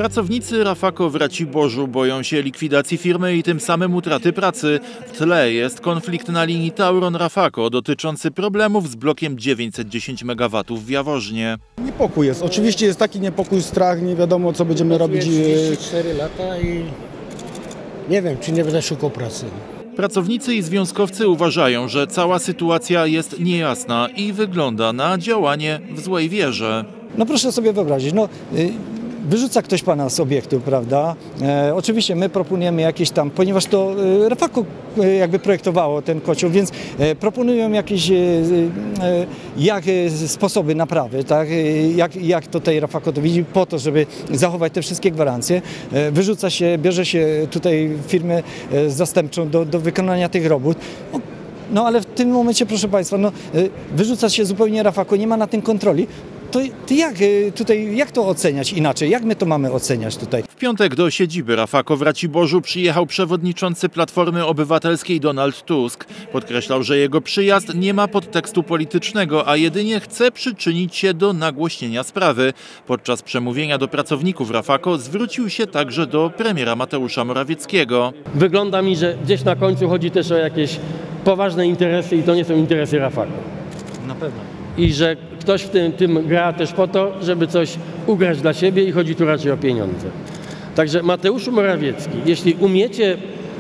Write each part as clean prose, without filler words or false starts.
Pracownicy Rafako w Raciborzu boją się likwidacji firmy i tym samym utraty pracy. W tle jest konflikt na linii Tauron-Rafako dotyczący problemów z blokiem 910 MW w Jaworznie. Niepokój jest. Oczywiście jest taki niepokój, strach, nie wiadomo co będziemy robić. 34 lata i nie wiem, czy nie będę szukał pracy. Pracownicy i związkowcy uważają, że cała sytuacja jest niejasna i wygląda na działanie w złej wierze. No proszę sobie wyobrazić, wyrzuca ktoś pana z obiektu, prawda? Oczywiście my proponujemy jakieś tam, ponieważ to Rafako jakby projektowało ten kocioł, więc proponują jakieś sposoby naprawy, tak? Jak tutaj Rafako to widzi, po to, żeby zachować te wszystkie gwarancje. Wyrzuca się, bierze się tutaj firmę zastępczą do wykonania tych robót. No ale w tym momencie, proszę państwa, wyrzuca się zupełnie Rafako, nie ma na tym kontroli. To jak to oceniać inaczej? Jak my to mamy oceniać tutaj? W piątek do siedziby Rafako w Raciborzu przyjechał przewodniczący Platformy Obywatelskiej Donald Tusk. Podkreślał, że jego przyjazd nie ma podtekstu politycznego, a jedynie chce przyczynić się do nagłośnienia sprawy. Podczas przemówienia do pracowników Rafako zwrócił się także do premiera Mateusza Morawieckiego. Wygląda mi, że gdzieś na końcu chodzi też o jakieś poważne interesy i to nie są interesy Rafako. Na pewno. I że ktoś w tym gra też po to, żeby coś ugrać dla siebie i chodzi tu raczej o pieniądze. Także Mateuszu Morawiecki, jeśli umiecie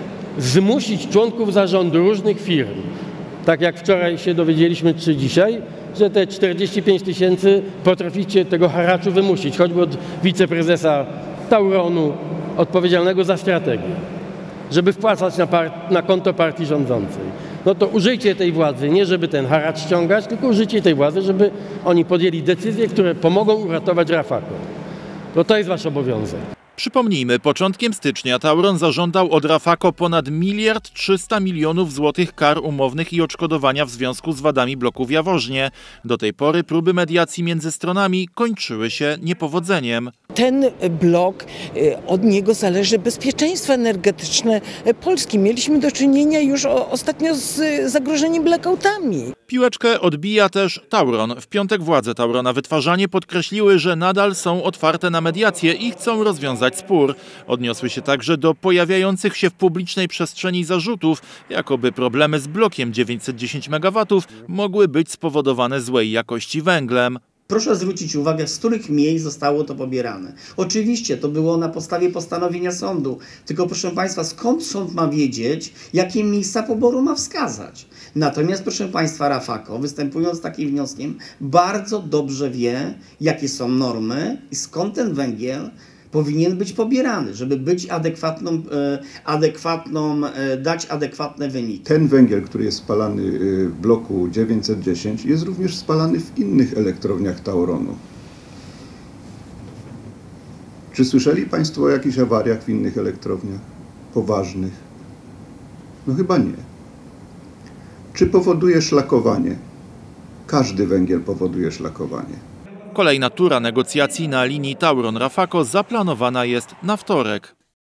zmusić członków zarządu różnych firm, tak jak wczoraj się dowiedzieliśmy, czy dzisiaj, że te 45 000 potraficie tego haraczu wymusić, choćby od wiceprezesa Tauronu odpowiedzialnego za strategię, żeby wpłacać na konto partii rządzącej. No to użyjcie tej władzy, nie żeby ten haracz ściągać, tylko użyjcie tej władzy, żeby oni podjęli decyzje, które pomogą uratować Rafako. To jest wasz obowiązek. Przypomnijmy, początkiem stycznia Tauron zażądał od Rafako ponad 1 300 000 000 złotych kar umownych i odszkodowania w związku z wadami bloku w Jaworznie. Do tej pory próby mediacji między stronami kończyły się niepowodzeniem. Ten blok, od niego zależy bezpieczeństwo energetyczne Polski. Mieliśmy do czynienia już ostatnio z zagrożeniem blackoutami. Piłeczkę odbija też Tauron. W piątek władze Taurona Wytwarzanie podkreśliły, że nadal są otwarte na mediację i chcą rozwiązać spór. Odniosły się także do pojawiających się w publicznej przestrzeni zarzutów, jakoby problemy z blokiem 910 MW mogły być spowodowane złej jakości węglem. Proszę zwrócić uwagę, z których miejsc zostało to pobierane. Oczywiście to było na podstawie postanowienia sądu, tylko proszę Państwa, skąd sąd ma wiedzieć, jakie miejsca poboru ma wskazać? Natomiast proszę Państwa, Rafako, występując z takim wnioskiem, bardzo dobrze wie, jakie są normy i skąd ten węgiel powinien być pobierany, żeby być dać adekwatne wyniki. Ten węgiel, który jest spalany w bloku 910, jest również spalany w innych elektrowniach Tauronu. Czy słyszeli Państwo o jakichś awariach w innych elektrowniach? Poważnych? No chyba nie. Czy powoduje szlakowanie? Każdy węgiel powoduje szlakowanie. Kolejna tura negocjacji na linii Tauron-Rafako zaplanowana jest na wtorek.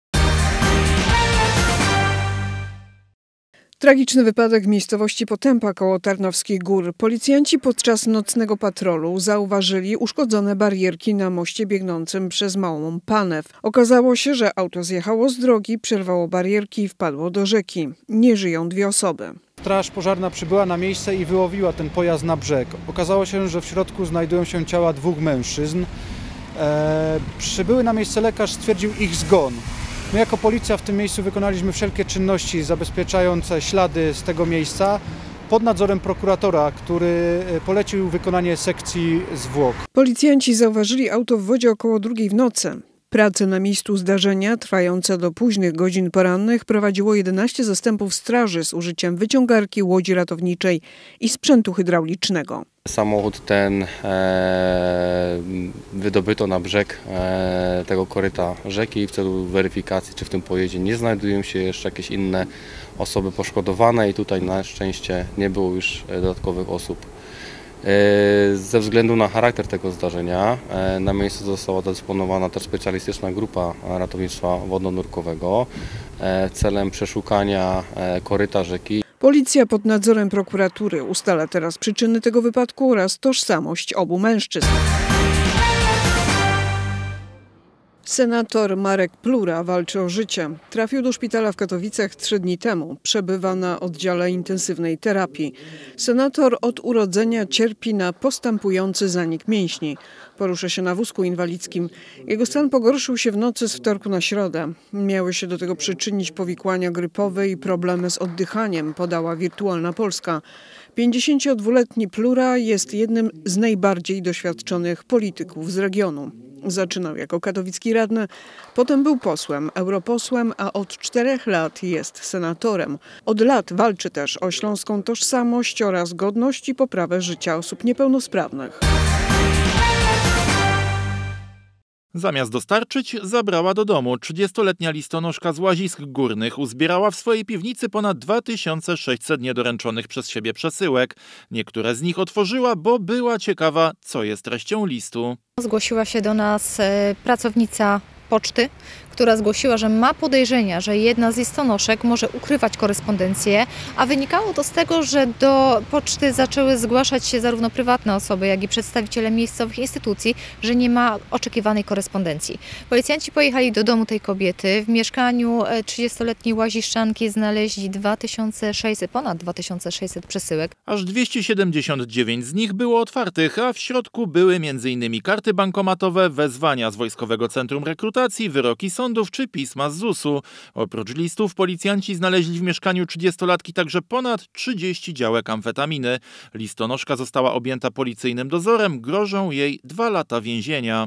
Tragiczny wypadek w miejscowości Potępa koło Tarnowskich Gór. Policjanci podczas nocnego patrolu zauważyli uszkodzone barierki na moście biegnącym przez Małą Panew. Okazało się, że auto zjechało z drogi, przerwało barierki i wpadło do rzeki. Nie żyją 2 osoby. Straż pożarna przybyła na miejsce i wyłowiła ten pojazd na brzeg. Okazało się, że w środku znajdują się ciała 2 mężczyzn. Przybyły na miejsce lekarz stwierdził ich zgon. My jako policja w tym miejscu wykonaliśmy wszelkie czynności zabezpieczające ślady z tego miejsca pod nadzorem prokuratora, który polecił wykonanie sekcji zwłok. Policjanci zauważyli auto w wodzie około 2 w nocy. Prace na miejscu zdarzenia, trwające do późnych godzin porannych, prowadziło 11 zastępów straży z użyciem wyciągarki, łodzi ratowniczej i sprzętu hydraulicznego. Samochód ten wydobyto na brzeg tego koryta rzeki w celu weryfikacji, czy w tym pojeździe nie znajdują się jeszcze jakieś inne osoby poszkodowane i tutaj na szczęście nie było już dodatkowych osób. Ze względu na charakter tego zdarzenia na miejscu została dysponowana też specjalistyczna grupa ratownictwa wodno-nurkowego celem przeszukania koryta rzeki. Policja pod nadzorem prokuratury ustala teraz przyczyny tego wypadku oraz tożsamość obu mężczyzn. Senator Marek Plura walczy o życie. Trafił do szpitala w Katowicach 3 dni temu. Przebywa na oddziale intensywnej terapii. Senator od urodzenia cierpi na postępujący zanik mięśni. Porusza się na wózku inwalidzkim. Jego stan pogorszył się w nocy z wtorku na środę. Miały się do tego przyczynić powikłania grypowe i problemy z oddychaniem, podała Wirtualna Polska. 52-letni Plura jest jednym z najbardziej doświadczonych polityków z regionu. Zaczynał jako katowicki radny, potem był posłem, europosłem, a od 4 lat jest senatorem. Od lat walczy też o śląską tożsamość oraz godność i poprawę życia osób niepełnosprawnych. Zamiast dostarczyć, zabrała do domu. 30-letnia listonoszka z Łazisk Górnych uzbierała w swojej piwnicy ponad 2600 niedoręczonych przez siebie przesyłek. Niektóre z nich otworzyła, bo była ciekawa, co jest treścią listu. Zgłosiła się do nas pracownica poczty, która zgłosiła, że ma podejrzenia, że jedna z listonoszek może ukrywać korespondencję, a wynikało to z tego, że do poczty zaczęły zgłaszać się zarówno prywatne osoby, jak i przedstawiciele miejscowych instytucji, że nie ma oczekiwanej korespondencji. Policjanci pojechali do domu tej kobiety. W mieszkaniu 30-letniej łaziszczanki znaleźli ponad 2600 przesyłek. Aż 279 z nich było otwartych, a w środku były m.in. karty bankomatowe, wezwania z Wojskowego Centrum Rekrutacji, wyroki sądów czy pisma z ZUS-u. Oprócz listów policjanci znaleźli w mieszkaniu 30-latki także ponad 30 działek amfetaminy. Listonoszka została objęta policyjnym dozorem, grożą jej 2 lata więzienia.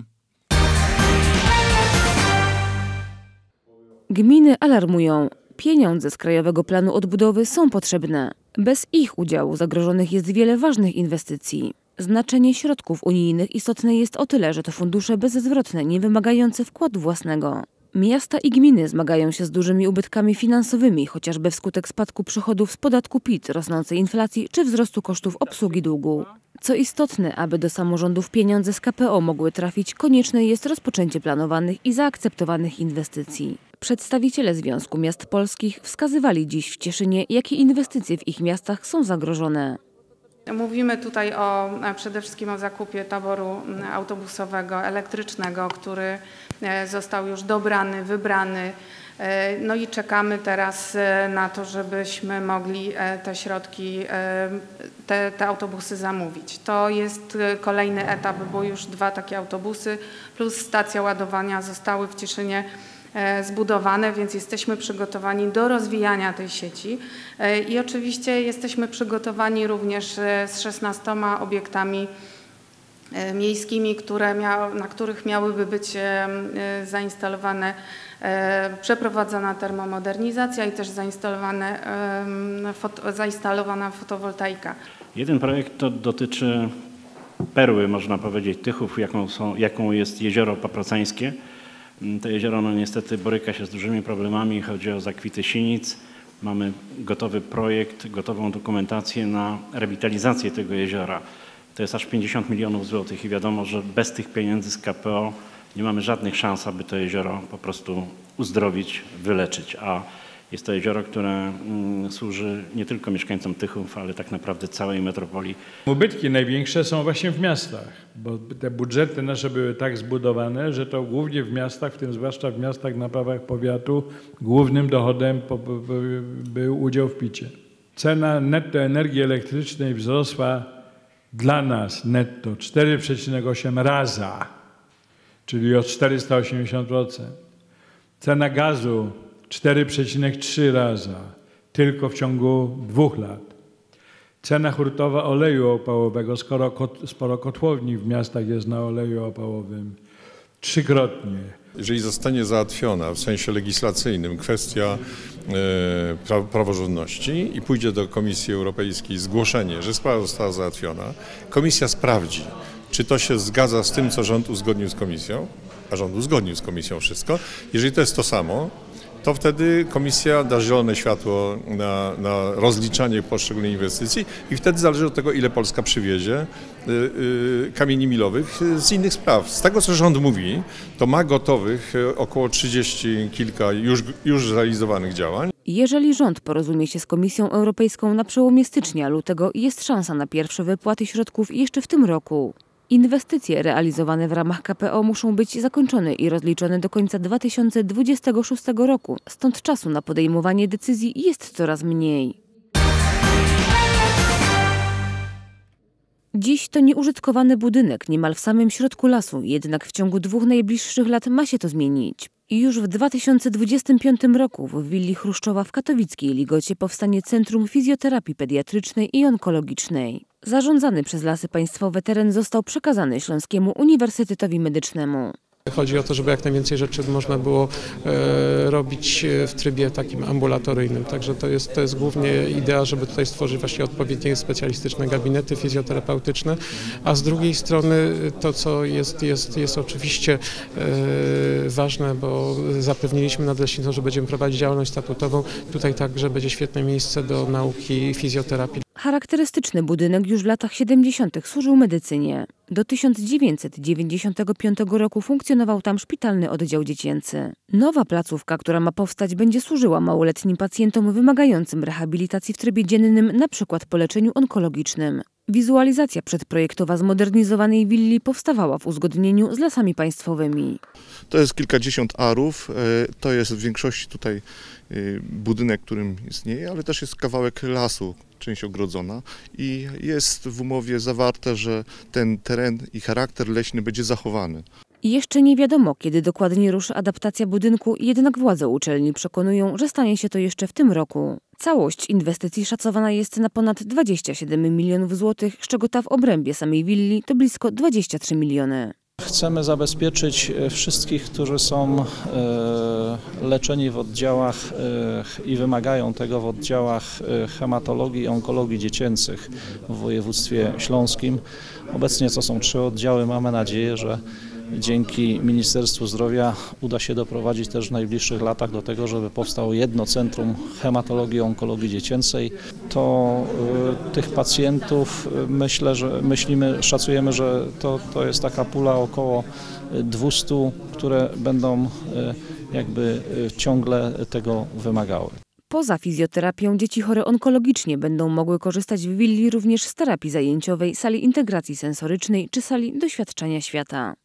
Gminy alarmują. Pieniądze z Krajowego Planu Odbudowy są potrzebne. Bez ich udziału zagrożonych jest wiele ważnych inwestycji. Znaczenie środków unijnych istotne jest o tyle, że to fundusze bezzwrotne, nie wymagające wkładu własnego. Miasta i gminy zmagają się z dużymi ubytkami finansowymi, chociażby wskutek spadku przychodów z podatku PIT, rosnącej inflacji czy wzrostu kosztów obsługi długu. Co istotne, aby do samorządów pieniądze z KPO mogły trafić, konieczne jest rozpoczęcie planowanych i zaakceptowanych inwestycji. Przedstawiciele Związku Miast Polskich wskazywali dziś w Cieszynie, jakie inwestycje w ich miastach są zagrożone. Mówimy tutaj przede wszystkim o zakupie taboru autobusowego, elektrycznego, który został już dobrany, wybrany. No i czekamy teraz na to, żebyśmy mogli te środki, te autobusy zamówić. To jest kolejny etap, bo już 2 takie autobusy plus stacja ładowania zostały w Cieszynie zbudowane, więc jesteśmy przygotowani do rozwijania tej sieci i oczywiście jesteśmy przygotowani również z 16 obiektami miejskimi, na których miałyby być przeprowadzona termomodernizacja i też zainstalowana fotowoltaika. Jeden projekt to dotyczy perły, można powiedzieć, Tychów, jaką jest jezioro Paprocańskie. To jezioro niestety boryka się z dużymi problemami, chodzi o zakwity sinic. Mamy gotowy projekt, gotową dokumentację na rewitalizację tego jeziora. To jest aż 50 milionów złotych i wiadomo, że bez tych pieniędzy z KPO nie mamy żadnych szans, aby to jezioro po prostu uzdrowić, wyleczyć. A jest to jezioro, które służy nie tylko mieszkańcom Tychów, ale tak naprawdę całej metropolii. Ubytki największe są właśnie w miastach, bo te budżety nasze były tak zbudowane, że to głównie w miastach, w tym zwłaszcza w miastach na prawach powiatu, głównym dochodem był udział w PIT-cie. Cena netto energii elektrycznej wzrosła dla nas netto 4,8 raza, czyli o 480%. Cena gazu 4,3 raza, tylko w ciągu 2 lat. Cena hurtowa oleju opałowego, sporo kotłowni w miastach jest na oleju opałowym, 3-krotnie. Jeżeli zostanie załatwiona w sensie legislacyjnym kwestia praworządności i pójdzie do Komisji Europejskiej zgłoszenie, że sprawa została załatwiona, Komisja sprawdzi, czy to się zgadza z tym, co rząd uzgodnił z Komisją, a rząd uzgodnił z Komisją wszystko. Jeżeli to jest to samo, to wtedy Komisja da zielone światło na rozliczanie poszczególnych inwestycji i wtedy zależy od tego, ile Polska przywiezie kamieni milowych z innych spraw. Z tego, co rząd mówi, to ma gotowych około 30 kilka już zrealizowanych działań. Jeżeli rząd porozumie się z Komisją Europejską na przełomie stycznia-lutego, jest szansa na pierwsze wypłaty środków jeszcze w tym roku. Inwestycje realizowane w ramach KPO muszą być zakończone i rozliczone do końca 2026 roku, stąd czasu na podejmowanie decyzji jest coraz mniej. Dziś to nieużytkowany budynek niemal w samym środku lasu, jednak w ciągu 2 najbliższych lat ma się to zmienić. I już w 2025 roku w willi Chruszczowa w katowickiej Ligocie powstanie Centrum Fizjoterapii Pediatrycznej i Onkologicznej. Zarządzany przez Lasy Państwowe teren został przekazany Śląskiemu Uniwersytetowi Medycznemu. Chodzi o to, żeby jak najwięcej rzeczy można było robić w trybie takim ambulatoryjnym. Także to jest głównie idea, żeby tutaj stworzyć właśnie odpowiednie specjalistyczne gabinety fizjoterapeutyczne, a z drugiej strony to, co jest oczywiście ważne, bo zapewniliśmy nadleśnictwo, że będziemy prowadzić działalność statutową. Tutaj także będzie świetne miejsce do nauki fizjoterapii. Charakterystyczny budynek już w latach 70. służył medycynie. Do 1995 roku funkcjonował tam szpitalny oddział dziecięcy. Nowa placówka, która ma powstać, będzie służyła małoletnim pacjentom wymagającym rehabilitacji w trybie dziennym, np. po leczeniu onkologicznym. Wizualizacja przedprojektowa zmodernizowanej willi powstawała w uzgodnieniu z Lasami Państwowymi. To jest kilkadziesiąt arów, to jest w większości tutaj budynek, którym istnieje, ale też jest kawałek lasu, część ogrodzona i jest w umowie zawarte, że ten teren i charakter leśny będzie zachowany. Jeszcze nie wiadomo, kiedy dokładnie ruszy adaptacja budynku, jednak władze uczelni przekonują, że stanie się to jeszcze w tym roku. Całość inwestycji szacowana jest na ponad 27 milionów złotych, z czego ta w obrębie samej willi to blisko 23 miliony. Chcemy zabezpieczyć wszystkich, którzy są leczeni w oddziałach i wymagają tego w oddziałach hematologii i onkologii dziecięcych w województwie śląskim. Obecnie to są 3 oddziały. Mamy nadzieję, że dzięki Ministerstwu Zdrowia uda się doprowadzić też w najbliższych latach do tego, żeby powstało jedno centrum hematologii i onkologii dziecięcej. To tych pacjentów szacujemy, że to jest taka pula około 200, które będą jakby ciągle tego wymagały. Poza fizjoterapią dzieci chore onkologicznie będą mogły korzystać w willi również z terapii zajęciowej, sali integracji sensorycznej czy sali doświadczenia świata.